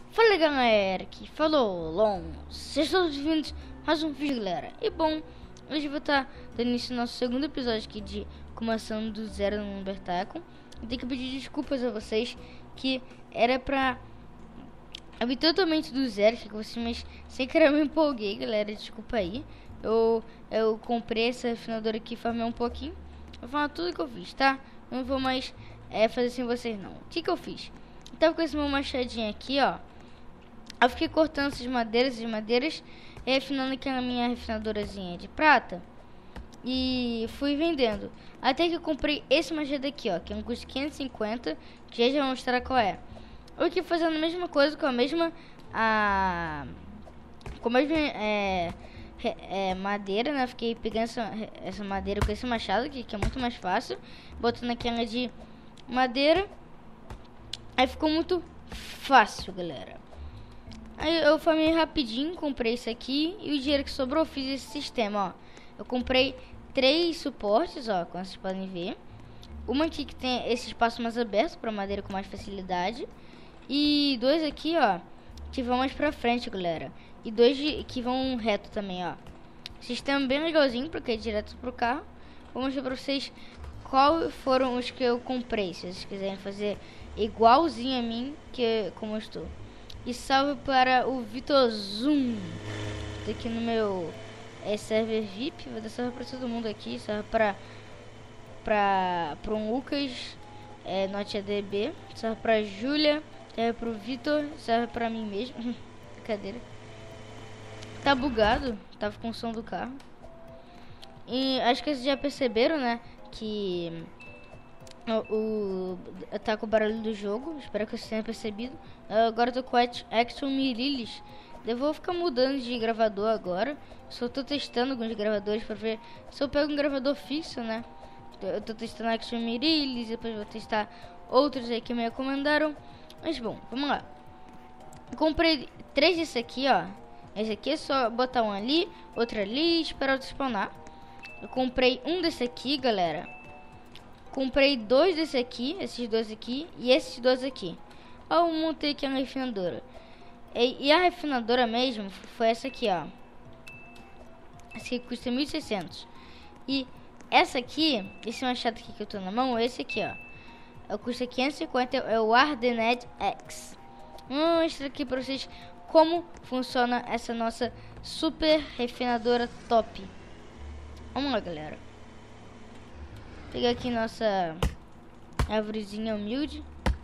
Fala galera, aqui falou Lon, sejam todos bem-vindos a mais um vídeo, galera. E bom, hoje eu vou estar dando início ao nosso segundo episódio aqui de começando do zero no Bertaco. Eu tenho que pedir desculpas a vocês, que era pra abrir totalmente do zero, mas sem querer eu me empolguei, galera, desculpa aí. Eu comprei essa refinadora aqui, farmei um pouquinho. Vou falar tudo que eu fiz, tá? Não vou mais fazer sem vocês não. O que eu fiz? Eu tava com esse meu machadinho aqui, ó. Eu fiquei cortando essas madeiras e refinando aqui na minha refinadorazinha de prata. E fui vendendo. Até que eu comprei esse machado aqui, ó, que é um custo 550, que já vou mostrar qual é. Eu aqui fazendo a mesma coisa com a mesma madeira, né? Fiquei pegando essa madeira com esse machado aqui, que é muito mais fácil. Botando aquela de madeira. Aí ficou muito fácil, galera. Aí eu farmei rapidinho, comprei isso aqui. E o dinheiro que sobrou eu fiz esse sistema, ó. Eu comprei 3 suportes, ó, como vocês podem ver. Uma aqui que tem esse espaço mais aberto para madeira com mais facilidade. E 2 aqui, ó, que vão mais pra frente, galera. E 2 que vão reto também, ó. Sistema bem legalzinho, porque é direto pro carro. Vou mostrar pra vocês qual foram os que eu comprei, se vocês quiserem fazer igualzinho a mim, como eu estou. E salve para o Vitor Zoom. Tô aqui no meu server VIP. Vou dar salve para todo mundo aqui. Salve para o Lucas, NoteADB. Salve para Júlia. Salve para o Vitor. Salve para mim mesmo. Brincadeira. Tá bugado. Tava com o som do carro. E acho que vocês já perceberam, né? Que tá com o barulho do jogo. Espero que vocês tenham percebido. Agora eu tô com Action Mirilis. Eu vou ficar mudando de gravador agora. Só tô testando alguns gravadores pra ver se eu pego um gravador fixo, né? Eu tô testando Action Mirilis. Depois vou testar outros aí que me recomendaram. Mas bom, vamos lá. Eu comprei 3 desse aqui, ó. Esse aqui é só botar um ali, outro ali e esperar outro spawnar. Eu comprei um desse aqui, galera. Comprei 2 desse aqui, esses 2 aqui e esses 2 aqui. Eu montei aqui a refinadora. E a refinadora mesmo foi essa aqui, ó. Essa aqui custa 1.600. E essa aqui, esse machado aqui que eu tô na mão, esse aqui, ó. Custa 550, é o Ardened X. Vou mostrar aqui pra vocês como funciona essa nossa super refinadora top. Vamos lá, galera. Pegar aqui nossa árvorezinha humilde.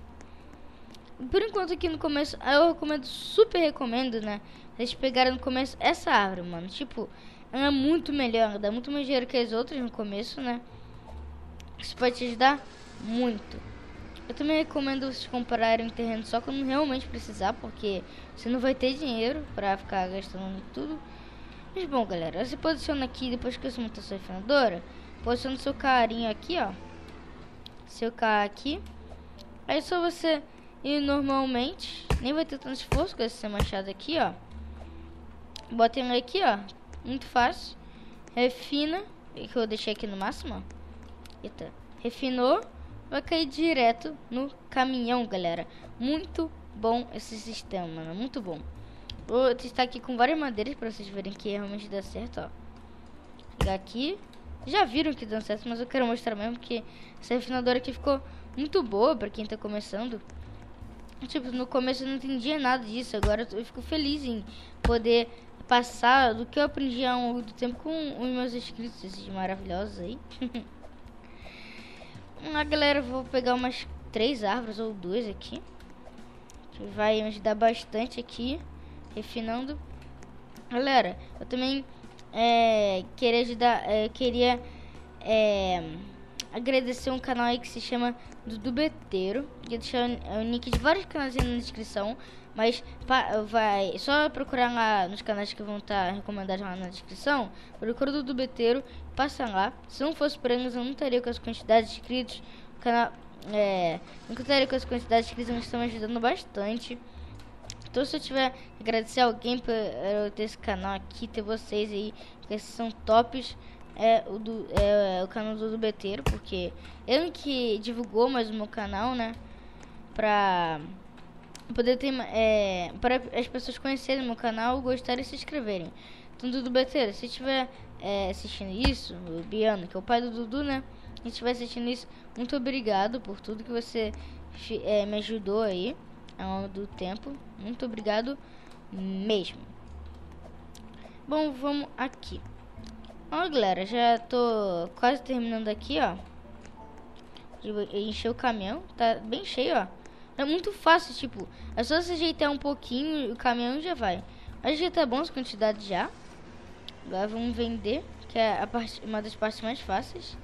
Por enquanto aqui no começo, eu recomendo, super recomendo, né? Vocês pegaram no começo essa árvore, mano. Tipo, ela é muito melhor, ela dá muito mais dinheiro que as outras no começo, né? Isso pode te ajudar muito. Eu também recomendo vocês comprarem um terreno só quando realmente precisar, porque você não vai ter dinheiro pra ficar gastando tudo. Mas bom, galera, você posiciona aqui, depois que você montar sua refinadora, posiciona seu carinho aqui, ó. Seu carro aqui. Aí só você ir normalmente. Nem vai ter tanto esforço com esse machado aqui, ó. Bota ele aqui, ó. Muito fácil. Refina. Que eu deixei aqui no máximo, ó. Eita. Refinou. Vai cair direto no caminhão, galera. Muito bom esse sistema, mano. Muito bom. Vou testar aqui com várias madeiras pra vocês verem que realmente dá certo, ó. Pegar aqui. Já viram que deu certo, mas eu quero mostrar mesmo que essa refinadora aqui ficou muito boa pra quem tá começando. Tipo, no começo eu não entendia nada disso. Agora eu fico feliz em poder passar do que eu aprendi ao longo do tempo com os meus inscritos, esses maravilhosos aí. Galera, eu vou pegar umas 3 árvores ou 2 aqui, que vai me ajudar bastante aqui, refinando. Galera, eu também queria agradecer um canal aí que se chama Dudu Beteiro. Vou deixar o link de vários canais aí na descrição, mas vai só procurar lá nos canais que vão estar recomendados lá na descrição. Procura o Dudu Beteiro, passa lá. Se não fosse por eles, eu não estaria com as quantidades de inscritos. O canal não estaria com as quantidades de inscritos, eles estão me ajudando bastante. Então, se eu tiver que agradecer alguém por eu ter esse canal aqui, ter vocês aí, que esses são tops, o canal do Beteiro, porque ele que divulgou mais o meu canal, né? Pra poder ter, para as pessoas conhecerem meu canal, gostarem e se inscreverem. Então, Dudu Beteiro, se estiver assistindo isso, o Biano, que é o pai do Dudu, né? Se estiver assistindo isso, muito obrigado por tudo que você me ajudou aí ao longo do tempo. Muito obrigado mesmo. Bom, vamos aqui. Ó, galera, já tô quase terminando aqui, ó. Encher o caminhão, tá bem cheio, ó. É muito fácil, tipo, é só se ajeitar um pouquinho e o caminhão já vai. Acho que tá bom as quantidades já. Agora vamos vender, que é uma das partes mais fáceis.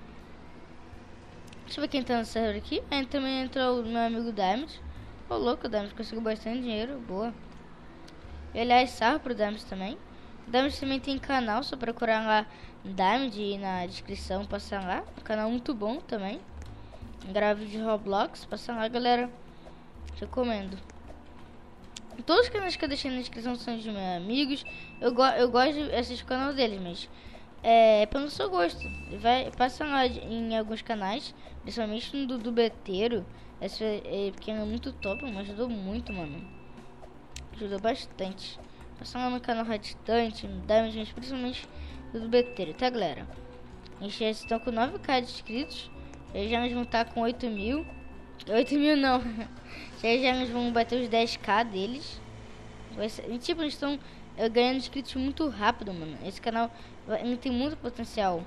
Deixa eu ver quem tá no server aqui. Aí também entrou o meu amigo Diamond. Ô, louco, o Diamond conseguiu bastante dinheiro, boa. E aliás, salve pro Diamond também. O Diamond também tem canal, só procurar lá Diamond e na descrição, passar lá. Um canal muito bom também. Grava vídeo de Roblox, passa lá, galera. Recomendo. Todos os canais que eu deixei na descrição são de meus amigos. Eu gosto de assistir o canal deles, mas pelo seu gosto. Passa lá em alguns canais, principalmente no Dudu Beteiro. Esse pequeno é muito top, me ajudou muito, mano. Ajudou bastante. Passa lá no canal Radistante, no Diamond, mas principalmente no Dudu Beteiro, tá, galera? A gente já estão com 9k de inscritos. Já nos vão estar com 8 mil. 8 mil não. já nos vão bater os 10k deles. Tipo, eles estão ganhando inscritos muito rápido, mano. Esse canal tem muito potencial.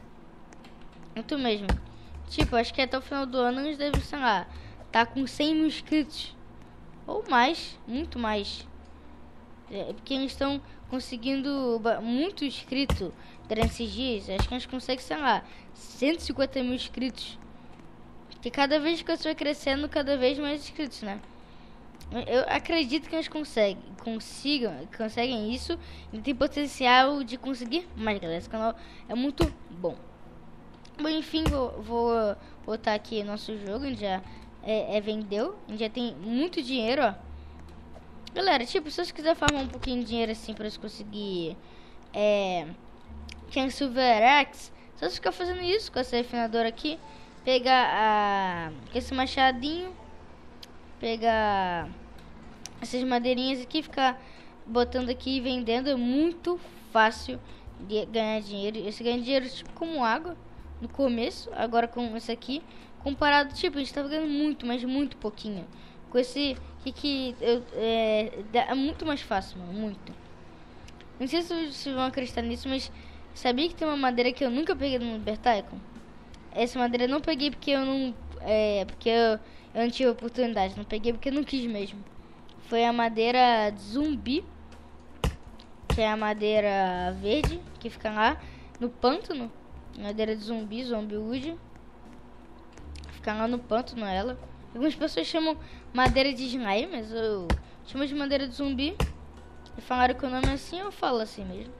Muito mesmo. Tipo, acho que até o final do ano eles devem, sei lá, tá com 100 mil inscritos. Ou mais, muito mais. Porque eles estão conseguindo muito inscrito durante esses dias. Acho que eles conseguem, sei lá, 150 mil inscritos. Porque cada vez que eu estou crescendo, cada vez mais inscritos, né? Eu acredito que eles conseguem isso. E tem potencial de conseguir mais, galera. Esse canal é muito bom. Bom, enfim, vou botar aqui nosso jogo. A gente já vendeu. A gente já tem muito dinheiro, ó. Galera, tipo, se vocês quiserem farmar um pouquinho de dinheiro assim pra vocês conseguir Ken Silver Axe, só vocês ficar fazendo isso com essa refinadora aqui. Pegar esse machadinho, pegar essas madeirinhas aqui, ficar botando aqui e vendendo. É muito fácil de ganhar dinheiro. Esse ganha dinheiro tipo como água no começo. Agora com esse aqui, comparado, tipo, a gente tá ganhando muito, mas muito pouquinho. Com esse que é muito mais fácil, mano, muito. Não sei se vocês vão acreditar nisso, mas sabia que tem uma madeira que eu nunca peguei no Libertycoon? Essa madeira eu não peguei porque eu não não tive oportunidade. Não peguei porque eu não quis mesmo. Foi a madeira de zumbi, que é a madeira verde que fica lá no pântano. Madeira de zumbi, zombie wood. Fica lá no pântano ela. Algumas pessoas chamam madeira de slime, mas eu chamo de madeira de zumbi. E falaram que o nome é assim, eu falo assim mesmo.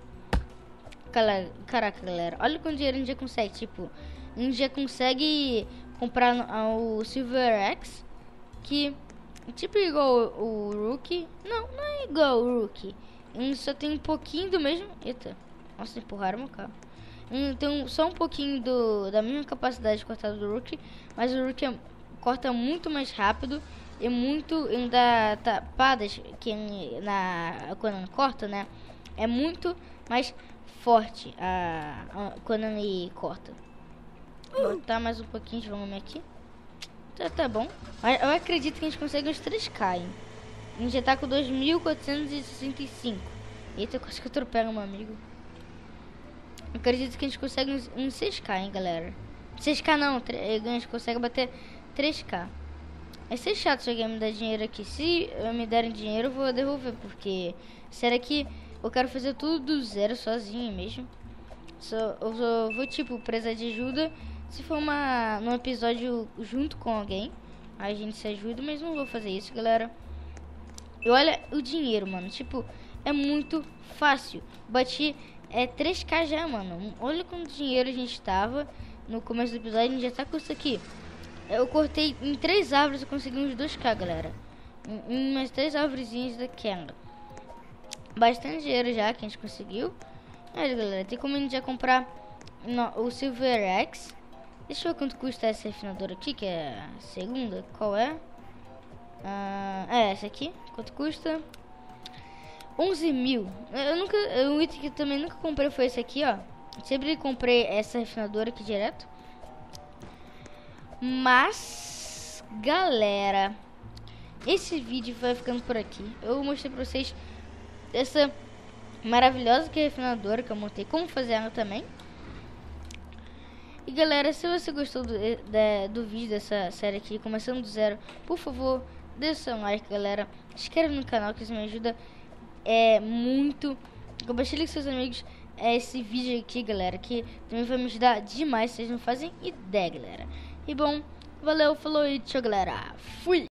Caraca, galera, olha quanto dinheiro a gente já consegue. Tipo, a gente já consegue comprar o Silver Axe, que tipo igual o Rookie. Não é igual o Rookie. Só tem um pouquinho do mesmo. Eita, nossa, empurraram meu carro. Tem só um pouquinho da mesma capacidade de cortar do Rookie, mas o Rookie corta muito mais rápido e muito ainda tapadas que quando corta, né? É muito mais forte quando ele corta. Vou botar mais um pouquinho de volume aqui. Tá bom. Eu acredito que a gente consegue uns 3k, hein? A gente já tá com 2.465. Eita, quase que eu atropelo meu amigo. Eu acredito que a gente consegue uns 6k, hein, galera. 6k não, a gente consegue bater 3k. Vai ser chato se alguém me dar dinheiro aqui. Se me derem dinheiro, eu vou devolver. Porque será que eu quero fazer tudo do zero sozinho mesmo? Eu vou, tipo, precisar de ajuda se for num episódio junto com alguém. Aí a gente se ajuda, mas não vou fazer isso, galera. E olha o dinheiro, mano. Tipo, é muito fácil. Bati 3k já, mano. Olha quanto dinheiro a gente tava no começo do episódio. A gente já tá com isso aqui. Eu cortei em 3 árvores e consegui uns 2k, galera. Em umas 3 árvorezinhas daquela. Bastante dinheiro já que a gente conseguiu. Mas, galera, tem como a gente já comprar o Silver Axe. Deixa eu ver quanto custa essa refinadora aqui, que é a segunda. Qual é? Essa aqui. Quanto custa? 11 mil. Um item que eu também nunca comprei foi esse aqui, ó. Sempre comprei essa refinadora aqui direto. Mas, galera, esse vídeo vai ficando por aqui. Eu mostrei pra vocês essa maravilhosa que é refinadora que eu montei, como fazer ela também. E galera, se você gostou do vídeo dessa série aqui, começando do zero, por favor, deixa seu like, galera. Se inscreve no canal, que isso me ajuda muito. Compartilhe com seus amigos esse vídeo aqui, galera, que também vai me ajudar demais. Vocês não fazem ideia, galera. E bom, valeu, falou e tchau, galera. Fui!